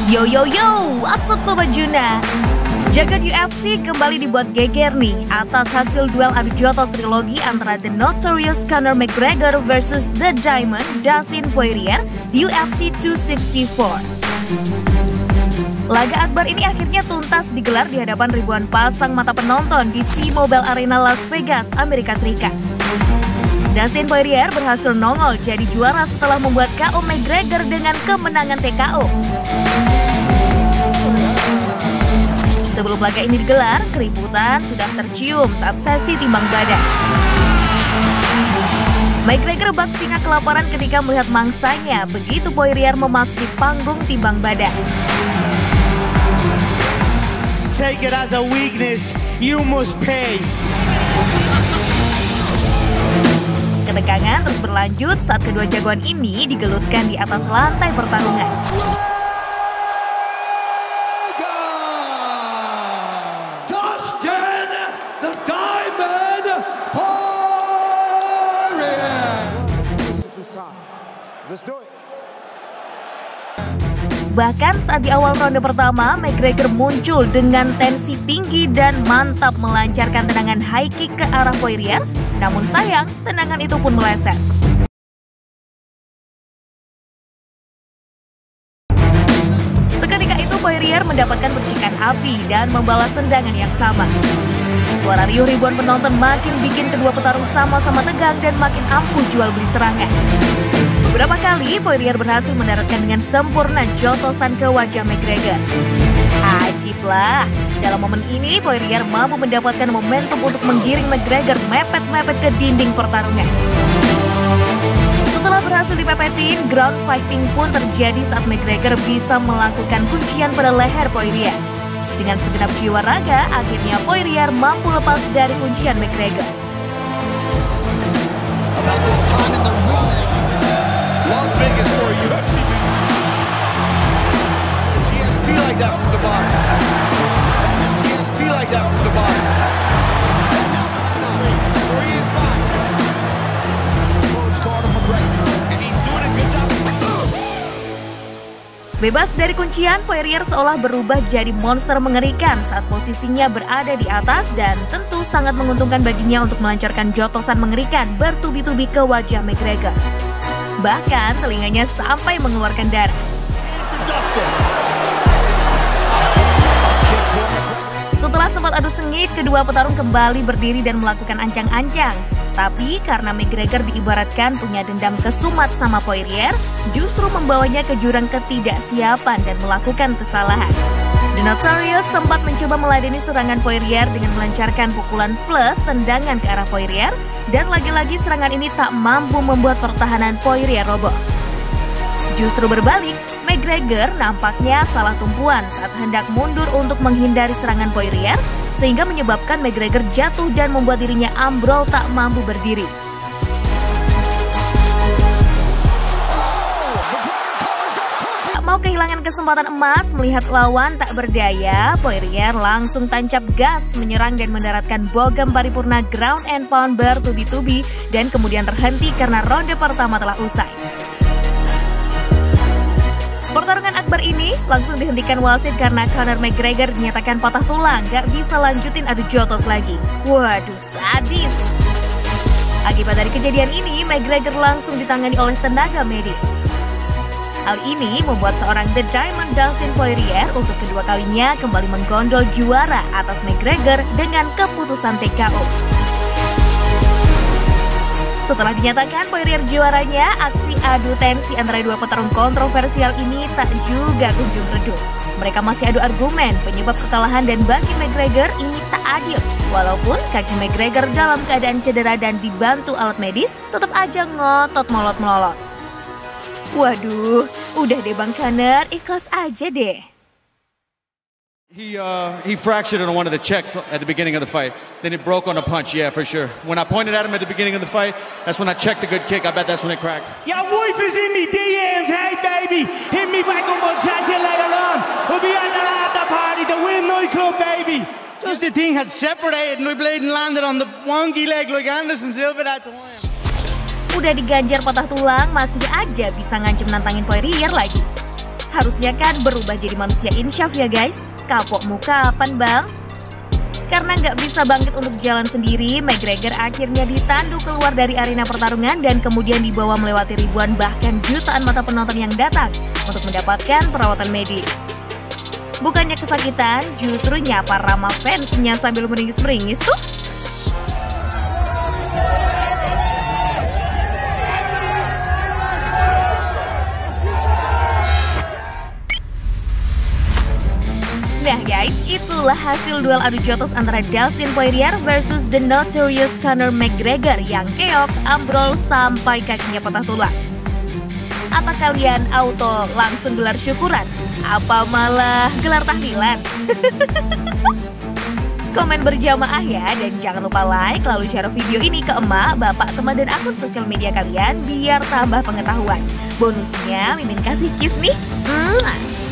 Yo yo yo, what's up Sobat Juna? Jagat UFC kembali dibuat geger nih atas hasil duel adu jotos trilogi antara The Notorious Conor McGregor versus The Diamond Dustin Poirier di UFC 264. Laga akbar ini akhirnya tuntas digelar di hadapan ribuan pasang mata penonton di T-Mobile Arena Las Vegas, Amerika Serikat. Dustin Poirier berhasil nongol jadi juara setelah membuat KO McGregor dengan kemenangan TKO. Sebelum laga ini digelar, keributan sudah tercium saat sesi timbang badan. McGregor bak singa kelaparan ketika melihat mangsanya begitu Poirier memasuki panggung timbang badan. Take it as a weakness, you must pay. Ketegangan terus berlanjut saat kedua jagoan ini digelutkan di atas lantai pertarungan. Dustin the Diamond Poirier. Let's do it. Bahkan saat di awal ronde pertama, McGregor muncul dengan tensi tinggi dan mantap melancarkan tendangan high kick ke arah Poirier. Namun sayang, tendangan itu pun meleset. Seketika itu Poirier mendapatkan percikan api dan membalas tendangan yang sama. Suara riuh ribuan penonton makin bikin kedua petarung sama-sama tegang dan makin ampuh jual beli serangan. Beberapa kali Poirier berhasil mendaratkan dengan sempurna jotosan ke wajah McGregor. Ajib lah, dalam momen ini Poirier mampu mendapatkan momentum untuk menggiring McGregor mepet-mepet ke dinding pertarungan. Setelah berhasil dipepetin, ground fighting pun terjadi saat McGregor bisa melakukan kuncian pada leher Poirier. Dengan segenap jiwa raga, akhirnya Poirier mampu lepas dari kuncian McGregor. About this time in the ring, Las Vegas for a UFC. GSP like that from the box. GSP like that from the box. Poirier's fine. And he's doing a good job. Bebas dari kuncian, Poirier seolah berubah jadi monster mengerikan saat posisinya berada di atas dan tentu sangat menguntungkan baginya untuk melancarkan jotosan mengerikan bertubi-tubi ke wajah McGregor. Bahkan telinganya sampai mengeluarkan darah. Setelah sempat adu sengit, kedua petarung kembali berdiri dan melakukan ancang-ancang. Tapi karena McGregor diibaratkan punya dendam kesumat sama Poirier, justru membawanya ke jurang ketidaksiapan dan melakukan kesalahan. The Notorious sempat mencoba meladeni serangan Poirier dengan melancarkan pukulan plus tendangan ke arah Poirier, dan lagi-lagi serangan ini tak mampu membuat pertahanan Poirier roboh. Justru berbalik, McGregor nampaknya salah tumpuan saat hendak mundur untuk menghindari serangan Poirier, sehingga menyebabkan McGregor jatuh dan membuat dirinya ambrol tak mampu berdiri. Mau kehilangan kesempatan emas melihat lawan tak berdaya, Poirier langsung tancap gas menyerang dan mendaratkan bogem paripurna ground and pound bertubi-tubi dan kemudian terhenti karena ronde pertama telah usai. Pertarungan akbar ini langsung dihentikan wasit karena Conor McGregor dinyatakan patah tulang, gak bisa lanjutin adu jotos lagi. Waduh, sadis. Akibat dari kejadian ini, McGregor langsung ditangani oleh tenaga medis. Hal ini membuat seorang The Diamond Dustin Poirier untuk kedua kalinya kembali menggondol juara atas McGregor dengan keputusan TKO. Setelah dinyatakan Poirier juaranya, aksi adu tensi antara dua petarung kontroversial ini tak juga kunjung redup. Mereka masih adu argumen penyebab kekalahan dan bagi McGregor ini tak adil. Walaupun kaki McGregor dalam keadaan cedera dan dibantu alat medis, tetap aja ngotot molot-melolot. Waduh, udah deh Bang Conor, ikhlas aja deh. He fractured on one of the checks at the beginning of the fight. Then it broke on a punch, yeah, for sure. When I pointed at him at the beginning of the fight, that's when I checked the good kick. I bet that's when it cracked. Your wife is in me DMs, hey baby. Hit me back up, I'll chat to you later on. We'll be at the after party, the Win nightclub, baby. Just the thing had separated and we bleeding landed on the wonky leg like Anderson Silva that time. Udah diganjar patah tulang, masih aja bisa ngancem nantangin Poirier lagi. Harusnya kan berubah jadi manusia insyaf ya guys. Kapok muka kapan bang? Karena nggak bisa bangkit untuk jalan sendiri, McGregor akhirnya ditandu keluar dari arena pertarungan dan kemudian dibawa melewati ribuan bahkan jutaan mata penonton yang datang untuk mendapatkan perawatan medis. Bukannya kesakitan, justru nyapa ramah fansnya sambil meringis-meringis tuh. Nah guys, itulah hasil duel adu jotos antara Dustin Poirier versus The Notorious Conor McGregor yang keok, ambrol sampai kakinya patah tulang. Apa kalian auto langsung gelar syukuran? Apa malah gelar tahlilan? Komen berjamaah ya, dan jangan lupa like lalu share video ini ke emak, bapak, teman, dan akun sosial media kalian biar tambah pengetahuan. Bonusnya Mimin kasih kiss nih.